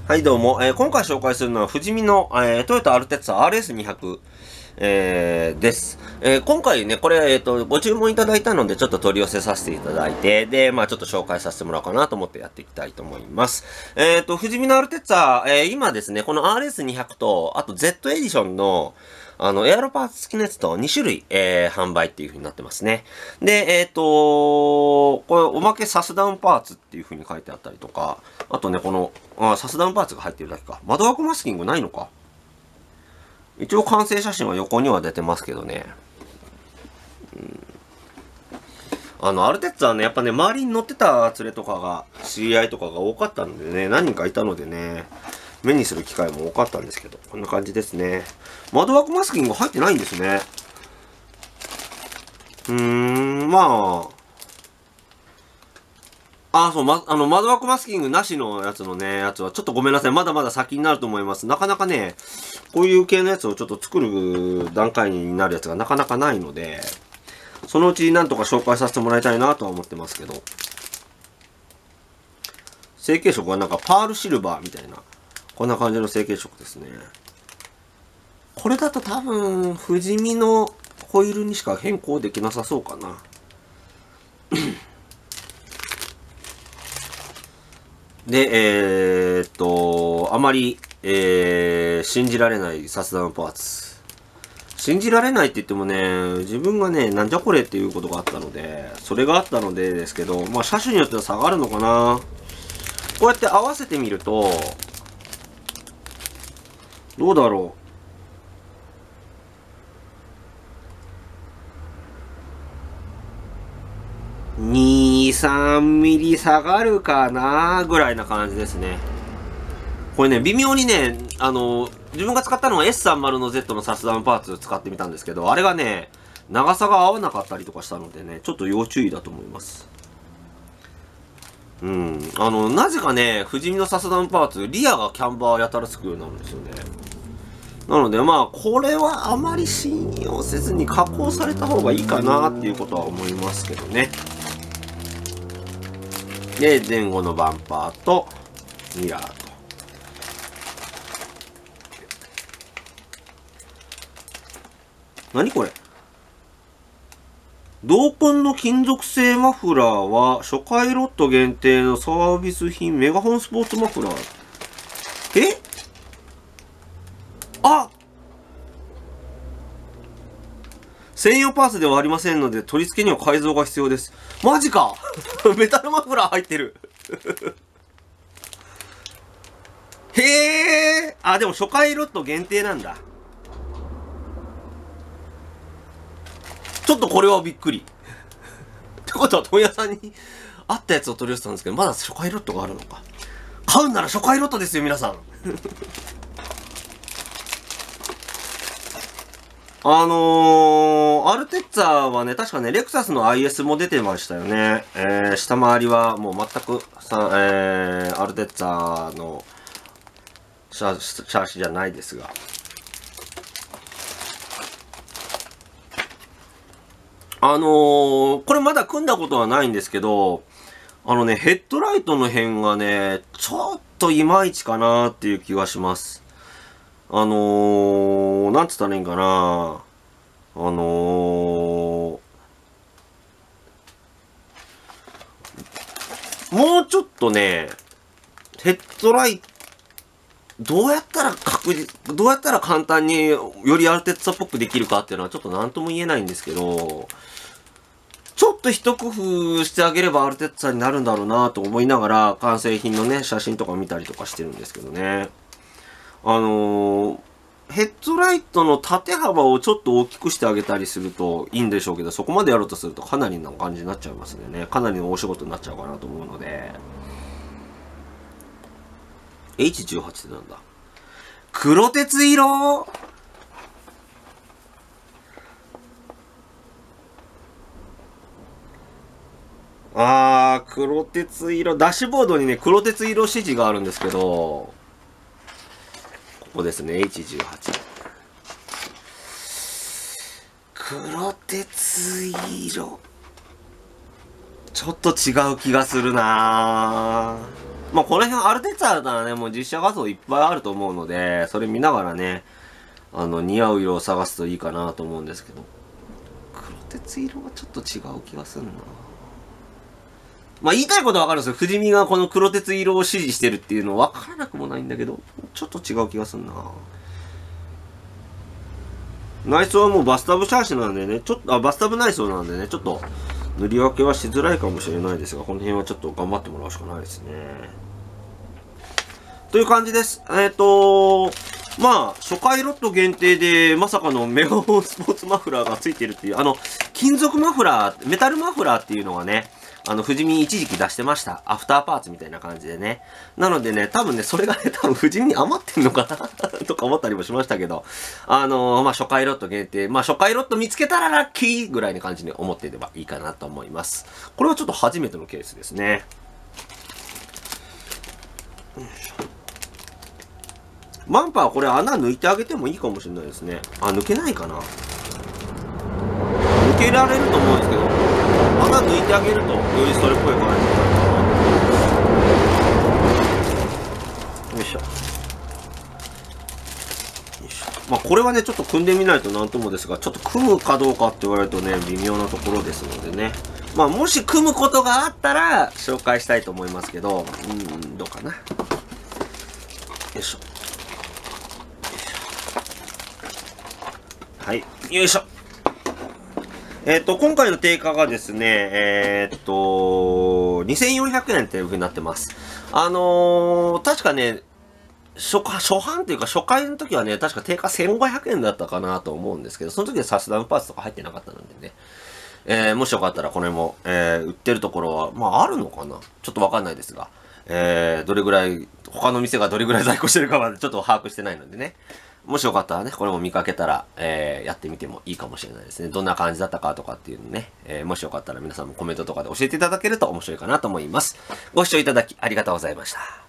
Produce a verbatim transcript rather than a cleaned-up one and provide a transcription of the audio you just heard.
はい、どうも。えー今回紹介するのは、富士見の、えートヨタアルテッツァ アールエスにひゃく、えーです。えー今回ね、これ、えっ、と、ご注文いただいたので、ちょっと取り寄せさせていただいて、で、まあちょっと紹介させてもらおうかなと思ってやっていきたいと思います。えっ、と、富士見のアルテッツァ、えー今ですね、この アールエスにひゃく と、あと Z エディションの、あの、エアロパーツ付きのやつとに種類、えー販売っていう風になってますね。で、えっ、とこれ、おまけサスダウンパーツっていう風に書いてあったりとか、あとね、この、あ、サスダウンパーツが入ってるだけか。窓枠マスキングないのか。一応完成写真は横には出てますけどね。うん、あの、アルテッツァはね、やっぱね、周りに乗ってた連れとかが、知り合いとかが多かったのでね、何人かいたのでね、目にする機会も多かったんですけど、こんな感じですね。窓枠マスキング入ってないんですね。うーん、まあ、あ、そう、ま、あの、窓枠マスキングなしのやつのね、やつは、ちょっとごめんなさい。まだまだ先になると思います。なかなかね、こういう系のやつをちょっと作る段階になるやつがなかなかないので、そのうちなんとか紹介させてもらいたいなとは思ってますけど。成型色はなんかパールシルバーみたいな、こんな感じの成型色ですね。これだと多分、富士見のホイールにしか変更できなさそうかな。で、えー、っと、あまり、えー、信じられないサスダウンパーツ。信じられないって言ってもね、自分がね、なんじゃこれっていうことがあったので、それがあったのでですけど、まあ車種によっては差があるのかな。こうやって合わせてみると、どうだろう。に、さんミリ下がるかなぐらいな感じですね。これね、微妙にね、あの、自分が使ったのは エスさんじゅう の Z のサスダウンパーツ使ってみたんですけど、あれがね、長さが合わなかったりとかしたのでね、ちょっと要注意だと思います。うん。あの、なぜかね、富士見のサスダウンパーツ、リアがキャンバーやたらつくようになるんですよね。なのでまあ、これはあまり信用せずに加工された方がいいかなっていうことは思いますけどね。で、前後のバンパーと、ミラーと。何これ？同梱の金属製マフラーは初回ロット限定のサービス品メガホンスポーツマフラー。え？あ！専用パーツではありませんので取り付けには改造が必要です。マジかメタルマフラー入ってるへえ。あ、でも初回ロット限定なんだ。ちょっとこれはびっくり。ってことは問屋さんにあったやつを取り寄せたんですけど、まだ初回ロットがあるのか。買うなら初回ロットですよ、皆さん。あのー、アルテッツァはね、確かね、レクサスの アイエス も出てましたよね。えー、下回りはもう全くさ、えー、アルテッツァのシャシャーシじゃないですが。あのー、これまだ組んだことはないんですけど、あのね、ヘッドライトの辺がね、ちょっといまいちかなっていう気がします。あのー、なんつったらいいんかな。あのー、もうちょっとね、ヘッドライト、どうやったら確実、どうやったら簡単によりアルテッツァっぽくできるかっていうのはちょっとなんとも言えないんですけど、ちょっと一工夫してあげればアルテッツァになるんだろうなと思いながら完成品のね、写真とか見たりとかしてるんですけどね。あのー、ヘッドライトの縦幅をちょっと大きくしてあげたりするといいんでしょうけど、そこまでやろうとするとかなりな感じになっちゃいますんでね。かなりの大仕事になっちゃうかなと思うので。エイチじゅうはち ってなんだ？黒鉄色？あー、黒鉄色。ダッシュボードにね、黒鉄色指示があるんですけど、ここですね、エイチじゅうはち。黒鉄色。ちょっと違う気がするなぁ。 まあこの辺アルテッツァだったらね、もう実写画像いっぱいあると思うので、それ見ながらね、あの、似合う色を探すといいかなと思うんですけど。黒鉄色はちょっと違う気がするな。まあ言いたいことはわかるんですよ。藤見がこの黒鉄色を支持してるっていうのはわからなくもないんだけど、ちょっと違う気がするな。内装はもうバスタブシャーシなんでね、ちょっと、あ、バスタブ内装なんでね、ちょっと塗り分けはしづらいかもしれないですが、この辺はちょっと頑張ってもらうしかないですね。という感じです。えっと、まあ、初回ロット限定で、まさかのメガホンスポーツマフラーが付いてるっていう、あの、金属マフラー、メタルマフラーっていうのがね、あの、富士見一時期出してました。アフターパーツみたいな感じでね。なのでね、多分ね、それがね、多分富士見に余ってんのかなとか思ったりもしましたけど、あのー、まあ、初回ロット限定、まあ、初回ロット見つけたらラッキーぐらいな感じに思っていればいいかなと思います。これはちょっと初めてのケースですね。バンパーこれ穴抜いてあげてもいいかもしれないですね。あ、抜けないかな。抜けられると思うんですけど、穴抜いてあげると、よりそれっぽい感じになるかな。よいしょ。よいしょ。まあこれはね、ちょっと組んでみないとなんともですが、ちょっと組むかどうかって言われるとね、微妙なところですのでね。まあもし組むことがあったら、紹介したいと思いますけど、うーん、どうかな。よいしょ。はい。よいしょ。えっと、今回の定価がですね、えー、っと、にせんよんひゃくえんっていう風になってます。あのー、確かね、初、初版っていうか初回の時はね、確か定価せんごひゃくえんだったかなと思うんですけど、その時はサスダムパーツとか入ってなかったのでね。えー、もしよかったらこれも、えー、売ってるところは、まああるのかなちょっとわかんないですが、えー、どれぐらい、他の店がどれぐらい在庫してるかまでちょっと把握してないのでね。もしよかったらね、これも見かけたら、えー、やってみてもいいかもしれないですね。どんな感じだったかとかっていうのね、えー、もしよかったら皆さんもコメントとかで教えていただけると面白いかなと思います。ご視聴いただきありがとうございました。